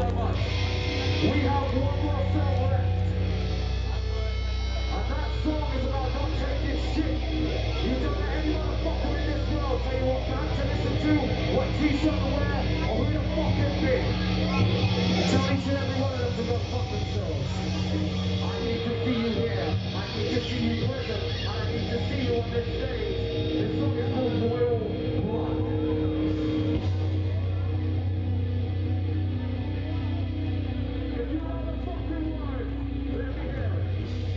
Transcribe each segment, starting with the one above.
so much. We have one more song left. And that song is about not taking shit. You don't let any motherfucker in this world tell you what band to listen to, what t-shirt to wear, or who to fucking be. Tell each and every one of them to go fuck themselves. I need to see you here. I need to see you present. And I need to see you on this stage. This song is called Royal Blood. If you are the fucking word, let me hear it.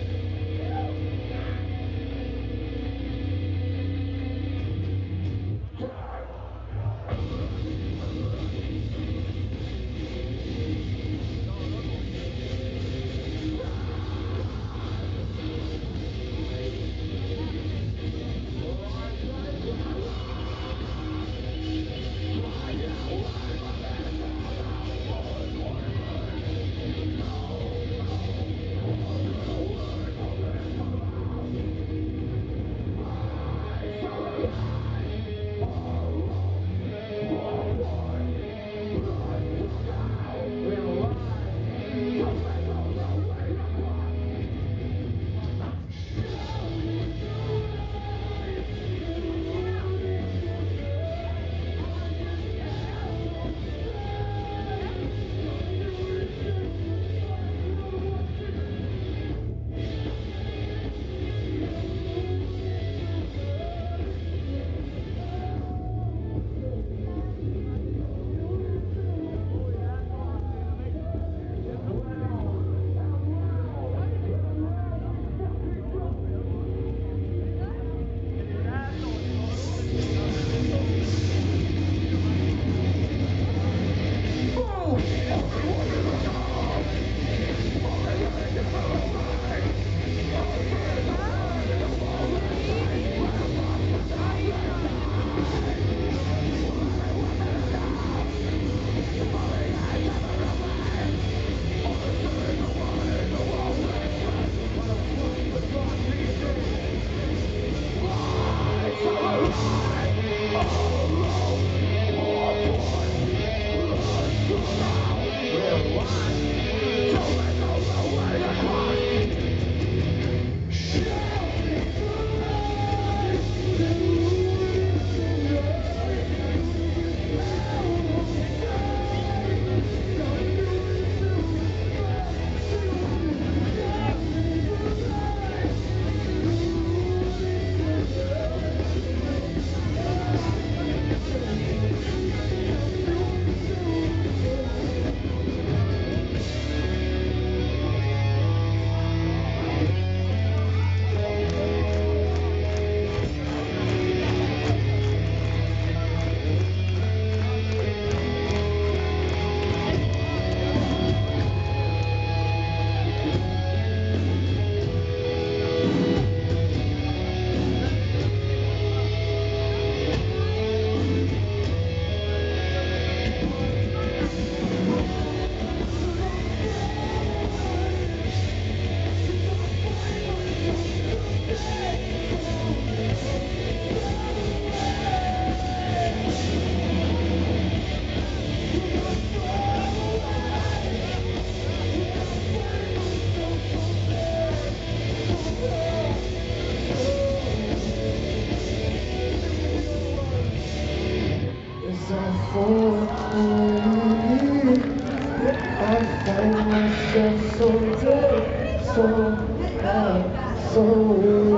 I find myself so dead, so bad, so